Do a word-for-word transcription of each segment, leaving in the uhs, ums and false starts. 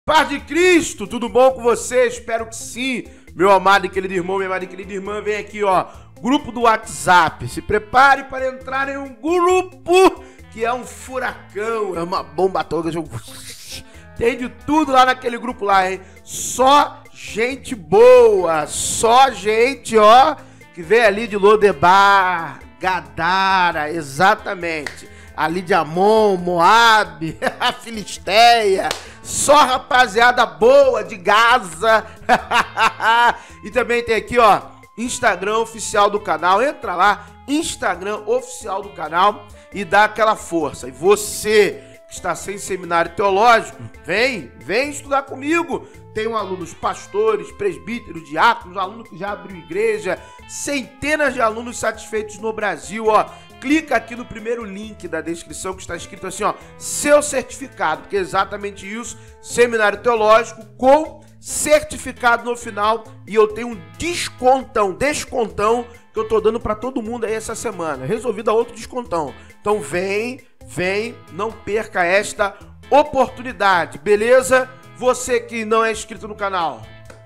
Paz de Cristo, tudo bom com você? Espero que sim. Meu amado e querido irmão, minha amada e querida irmã, vem aqui, ó. Grupo do WhatsApp. Se prepare para entrar em um grupo que é um furacão, é uma bomba atômica. Tem de tudo lá naquele grupo lá, hein? Só gente boa, só gente, ó, que vem ali de Lodebar, Gadara, exatamente. Ali de Amon, Moabe, a Filisteia, só rapaziada boa de Gaza. E também tem aqui, ó, Instagram oficial do canal. Entra lá, Instagram oficial do canal e dá aquela força. E você que está sem seminário teológico, vem, vem estudar comigo. Tenho alunos pastores, presbíteros, diáconos, alunos que já abriu igreja, centenas de alunos satisfeitos no Brasil, ó. Clica aqui no primeiro link da descrição que está escrito assim, ó, seu certificado, que é exatamente isso, seminário teológico com certificado no final, e eu tenho um descontão, descontão que eu tô dando para todo mundo aí essa semana. Resolvi dar outro descontão. Então vem, vem, não perca esta oportunidade, beleza? Você que não é inscrito no canal,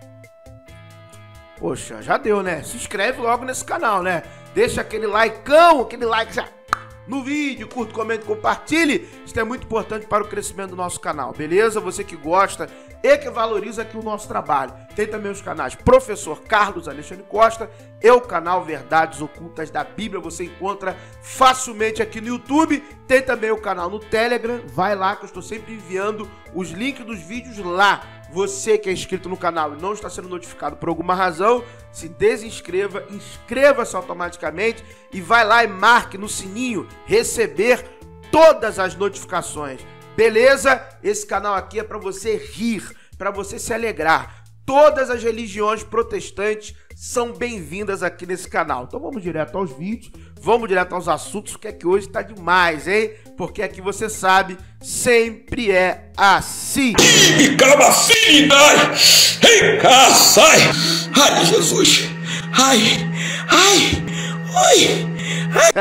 poxa, já deu, né? Se inscreve logo nesse canal, né? Deixa aquele likeão, aquele like já no vídeo, curta, comente, compartilhe. Isso é muito importante para o crescimento do nosso canal, beleza? Você que gosta e que valoriza aqui o nosso trabalho. Tem também os canais Professor Carlos Alexandre Costa e o canal Verdades Ocultas da Bíblia. Você encontra facilmente aqui no YouTube. Tem também o canal no Telegram. Vai lá que eu estou sempre enviando os links dos vídeos lá. Você que é inscrito no canal e não está sendo notificado por alguma razão, se desinscreva, inscreva-se automaticamente e vai lá e marque no sininho receber todas as notificações. Beleza? Esse canal aqui é para você rir, para você se alegrar. Todas as religiões protestantes são bem-vindas aqui nesse canal. Então vamos direto aos vídeos, vamos direto aos assuntos, que é que hoje tá demais, hein? Porque aqui você sabe, sempre é assim. Que capacidade! Ei, cá, sai! Ai, Jesus! Ai, ai, ai,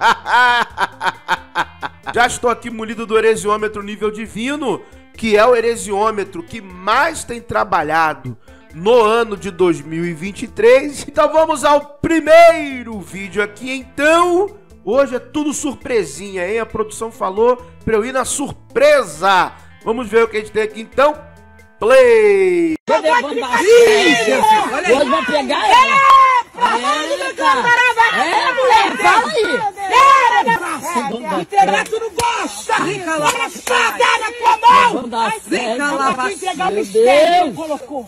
ai. Já estou aqui munido do heresiômetro nível divino, que é o heresiômetro que mais tem trabalhado no ano de dois mil e vinte e três. Então vamos ao primeiro vídeo aqui, então. Hoje é tudo surpresinha, hein? A produção falou pra eu ir na surpresa. Vamos ver o que a gente tem aqui, então. Play! Hoje vai pegar ela! É, mulher, fala aí! Entregar tu não gosta! Olha a espada na tua mão! Vem cá lá, vai entregar o mistério, colocou!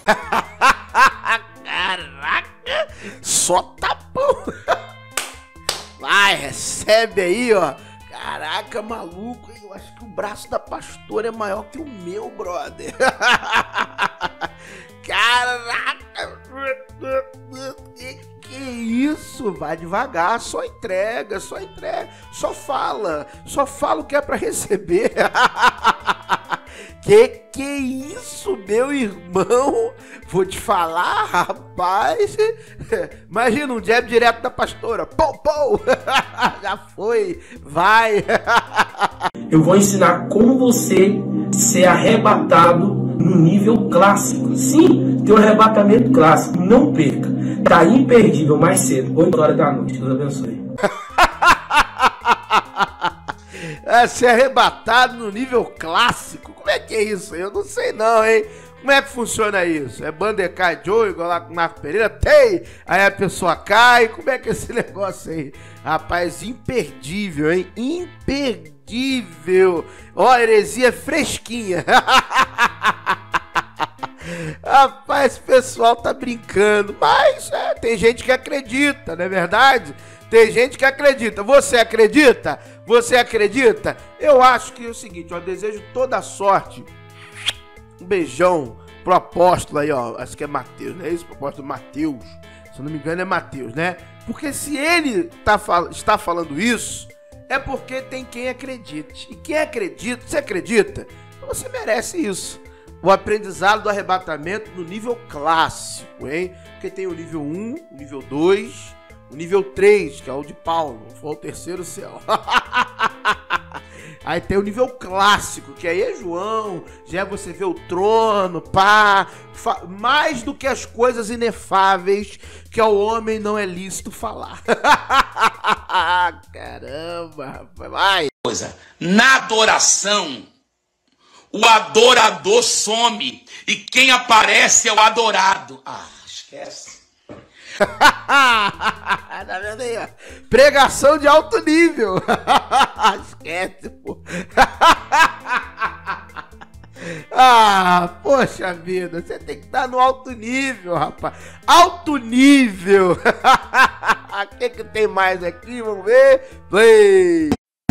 Caraca! Só tapão! Vai, recebe aí, ó! Caraca, maluco, eu acho que o braço da pastora é maior que o meu, brother! Caraca! Que, que isso? Vai devagar, só entrega, só entrega, só fala, só fala o que é pra receber. Que que isso, meu irmão? Vou te falar, rapaz. Imagina um jab direto da pastora. Pou, pou. Já foi, vai. Eu vou ensinar como você ser arrebatado no nível clássico. Sim, tem um arrebatamento clássico. Não perca. Tá imperdível mais cedo, oito horas da noite. Deus abençoe. É, ser arrebatado no nível clássico. Como é que é isso? Eu não sei não, hein? Como é que funciona isso? É Bandecai Joe, igual lá com o Marco Pereira? Tem! Aí a pessoa cai. Como é que é esse negócio aí? Rapaz, imperdível, hein? Imperdível. Ó, heresia fresquinha. Rapaz, esse pessoal tá brincando. Mas é, tem gente que acredita, não é verdade? Tem gente que acredita. Você acredita? Você acredita? Eu acho que é o seguinte, ó, eu desejo toda a sorte. Um beijão pro apóstolo aí, ó. Acho que é Mateus, não é isso? O apóstolo Mateus. Se eu não me engano é Mateus, né? Porque se ele tá, está falando isso, é porque tem quem acredite. E quem acredita, você acredita? Você merece isso. O aprendizado do arrebatamento no nível clássico, hein? Porque tem o nível um, o nível dois... O nível três, que é o de Paulo, foi o terceiro céu. Aí tem o nível clássico, que aí é João, já é você ver o trono, pá, mais do que as coisas inefáveis que ao homem não é lícito falar. Caramba, rapaz, vai. Coisa, na adoração, o adorador some e quem aparece é o adorado. Ah, esquece. Tá vendo aí, ó? Pregação de alto nível. Esquece, pô. Ah, poxa vida, você tem que estar no alto nível, rapaz. Alto nível. O que que tem mais aqui? Vamos ver. Play.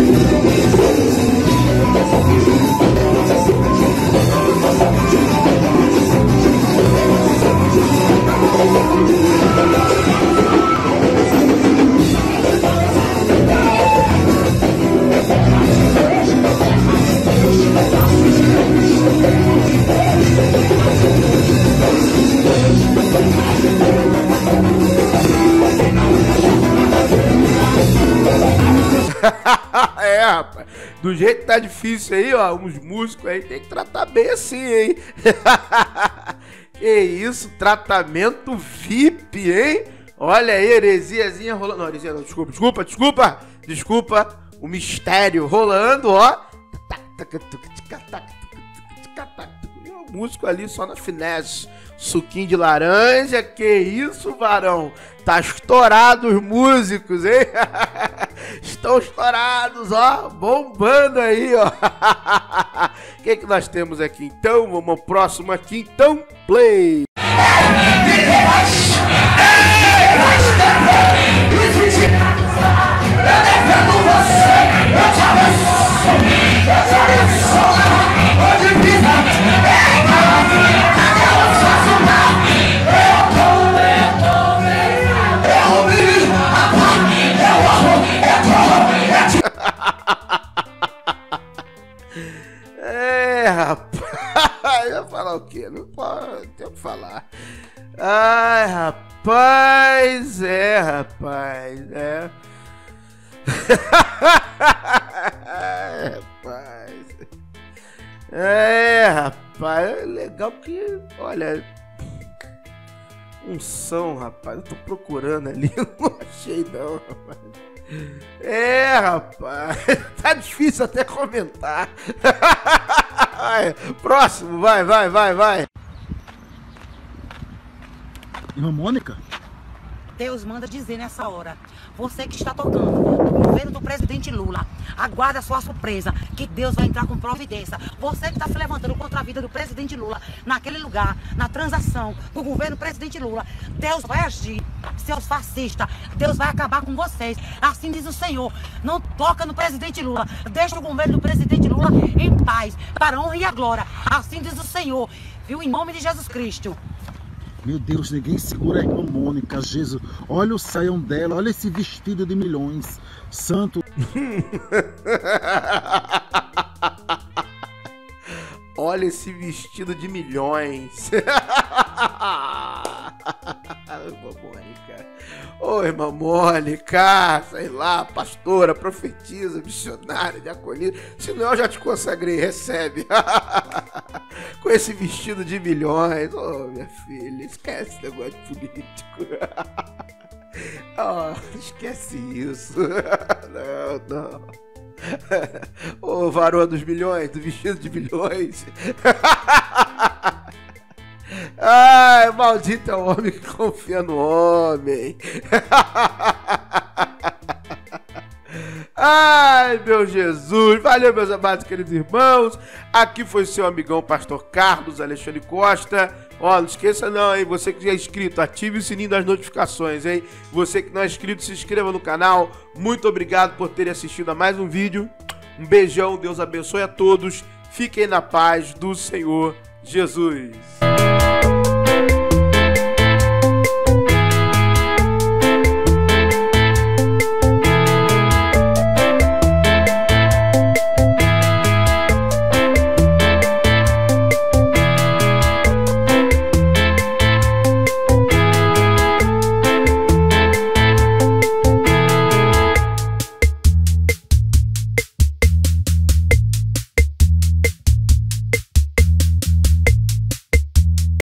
É, rapaz, do jeito que tá difícil aí, ó, uns músicos aí tem que tratar bem assim, hein? Que isso, tratamento V I P, hein? Olha aí, heresiazinha rolando. Não, heresia não, desculpa, desculpa, desculpa, desculpa. O mistério rolando, ó. E o músico ali só na finesse. Suquinho de laranja, que isso, varão? Tá estourado os músicos, hein? Estão estourados, ó, bombando aí, ó. O que que nós temos aqui, então? Vamos ao próximo aqui, então, play. É, rapaz, eu vou falar o quê? Não pode, tem que falar. Ai, rapaz, é, rapaz, é. É, rapaz. É, rapaz, é legal que, olha, unção, rapaz, eu tô procurando ali, não achei não, rapaz. É, rapaz, tá difícil até comentar. Vai, próximo, vai, vai, vai, vai. Irmã Mônica? Deus manda dizer nessa hora, você que está tocando no governo do presidente Lula, aguarda a sua surpresa, que Deus vai entrar com providência. Você que está se levantando contra a vida do presidente Lula, naquele lugar, na transação do governo do presidente Lula, Deus vai agir, seus fascistas, Deus vai acabar com vocês. Assim diz o Senhor, não toca no presidente Lula, deixa o governo do presidente Lula em paz, para a honra e a glória. Assim diz o Senhor, viu, em nome de Jesus Cristo. Meu Deus, ninguém segura a irmã Mônica, Jesus. Olha o saião dela, olha esse vestido de milhões. Santo. Olha esse vestido de milhões. Irmã Mônica. Ô, irmã Mônica, sei lá, pastora, profetisa, missionária, diaconisa. Se não, eu já te consagrei, recebe. Com esse vestido de milhões. Ô, minha filha, esquece esse negócio de político. Oh, esquece isso. Não, não. Ô, varão dos milhões, do vestido de milhões. Ai, maldito é o homem que confia no homem. Ai, meu Jesus. Valeu, meus amados queridos irmãos. Aqui foi seu amigão pastor Carlos Alexandre Costa. Ó, não esqueça não, hein? Você que já é inscrito, ative o sininho das notificações, hein? Você que não é inscrito, se inscreva no canal. Muito obrigado por terem assistido a mais um vídeo. Um beijão, Deus abençoe a todos. Fiquem na paz do Senhor Jesus.